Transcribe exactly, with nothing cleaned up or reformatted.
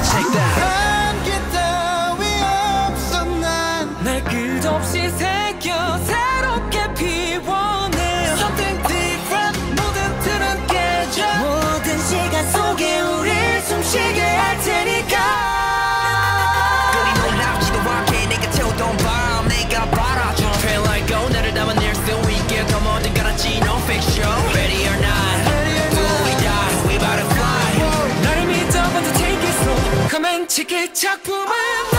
Check that. 한계 따위 없어 난 날 끝없이 새겨 새롭게 피워내 Something different 모든 틀은 깨져 모든 시간 속에 우릴 숨쉬게 할 테니까 끊임없는 나오지도 않게 내가 태우던 바람 내가 바라줘 Feel like go 나를 담아낼 수 있게 더 모든 garanti no fiction Ready or not Do we die We about to fly 나를 믿어 먼저 take it slow Come and check it 작품은